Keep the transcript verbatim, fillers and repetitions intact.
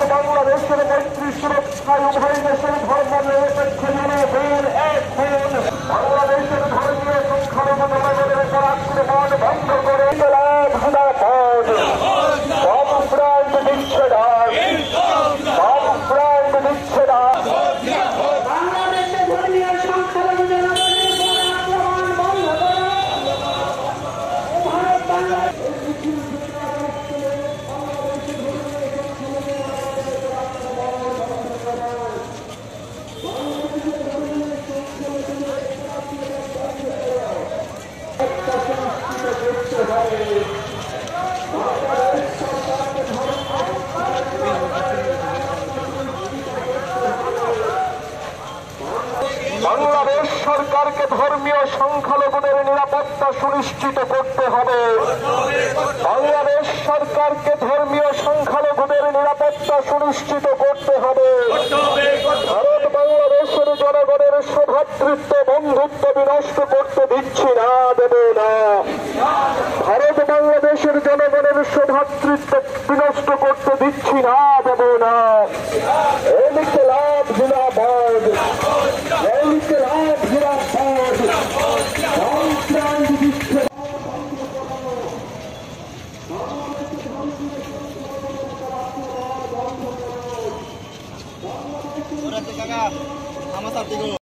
বাংলাদেশের মৈত্রী সুরক্ষায় উভয় দেশের ধর্ম নিরপেক্ষ জনগণ এখন বাংলাদেশের ধর্মীয় সংখ্যালঘু জনগণের উপর আক্রমণ বন্ধ করে বামফ্রন্ট বিচ্ছেদ বামফ্রন্ট বিচ্ছেদ বাংলাদেশের ধর্মীয় সংখ্যালঘু জনগণের উপর আক্রমণ বন্ধ করো। ভারত বাংলাদেশ বাংলাদেশ সরকারকে ধর্মীয় সংখ্যালঘুদের নিরাপত্তা সুনিশ্চিত করতে হবে। বাংলাদেশ সরকারকে ধর্মীয় সংখ্যালঘুদের নিরাপত্তা সুনিশ্চিত করতে হবে। ভারত বাংলাদেশের জনগণের সৌভ্রাতৃত্ব বন্ধুত্ব বিনষ্ট করতে দিচ্ছি না, দেব না। ভারত বাংলাদেশের জনগণের সৌভ্রাতৃত্ব বিনষ্ট করতে দিচ্ছি না, দেব না। ইনকিলাব জিন্দাবাদ, ইনকিলাব জিন্দাবাদ। বামফ্রন্ট বিচ্ছেদ কাকা আমার সাথে